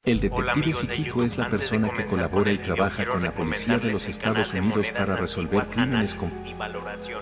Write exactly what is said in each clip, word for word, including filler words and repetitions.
El Hola, detective amigos de psíquico YouTube. es la Antes de persona que comenzar con colabora el y video, trabaja quiero con la policía de recomendarles los el Estados canal de Unidos monedas para resolver antiguas, crímenes con... análisis y valoración.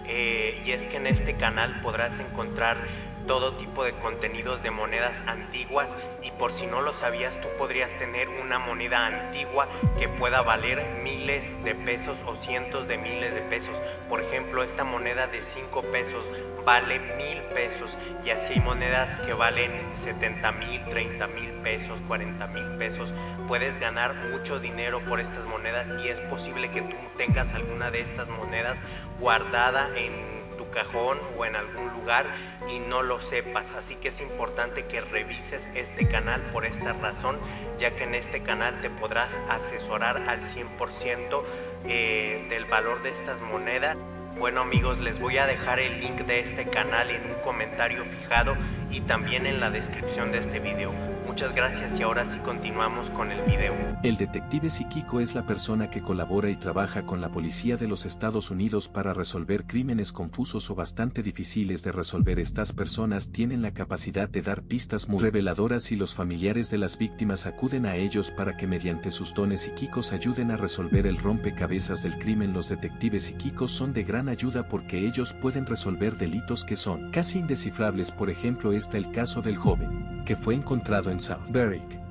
Eh, y es que en este canal podrás encontrar todo tipo de contenidos de monedas antiguas, y por si no lo sabías, tú podrías tener una moneda antigua que pueda valer miles de pesos o cientos de miles de pesos. Por ejemplo, esta moneda de cinco pesos vale mil pesos, y así hay monedas que valen setenta mil, treinta mil pesos, cuarenta mil pesos. Puedes ganar mucho dinero por estas monedas, y es posible que tú tengas alguna de estas monedas guardada en tu cajón o en algún lugar y no lo sepas. Así que es importante que revises este canal por esta razón, ya que en este canal te podrás asesorar al cien por ciento eh, del valor de estas monedas. Bueno, amigos, les voy a dejar el link de este canal en un comentario fijado y también en la descripción de este video. Muchas gracias, y ahora sí continuamos con el video. El detective psíquico es la persona que colabora y trabaja con la policía de los Estados Unidos para resolver crímenes confusos o bastante difíciles de resolver. Estas personas tienen la capacidad de dar pistas muy reveladoras, y los familiares de las víctimas acuden a ellos para que mediante sus dones psíquicos ayuden a resolver el rompecabezas del crimen. Los detectives psíquicos son de gran ayuda porque ellos pueden resolver delitos que son casi indescifrables. Por ejemplo, está el caso del joven que fue encontrado en South Berwick.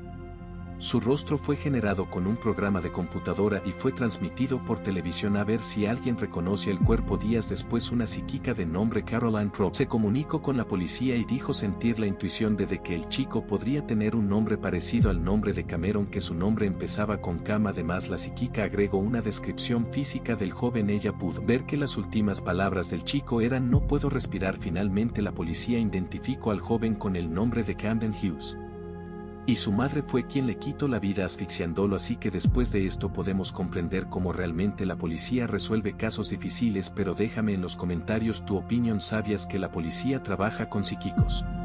Su rostro fue generado con un programa de computadora y fue transmitido por televisión. A ver si alguien reconoce el cuerpo. Días después, una psíquica de nombre Caroline Crowe se comunicó con la policía y dijo sentir la intuición de, de que el chico podría tener un nombre parecido al nombre de Cameron, que su nombre empezaba con Cam. Además, la psíquica agregó una descripción física del joven. Ella pudo ver que las últimas palabras del chico eran "no puedo respirar". Finalmente, la policía identificó al joven con el nombre de Camden Hughes, y su madre fue quien le quitó la vida asfixiándolo. Así que después de esto podemos comprender cómo realmente la policía resuelve casos difíciles. Pero déjame en los comentarios tu opinión. ¿Sabías que la policía trabaja con psíquicos?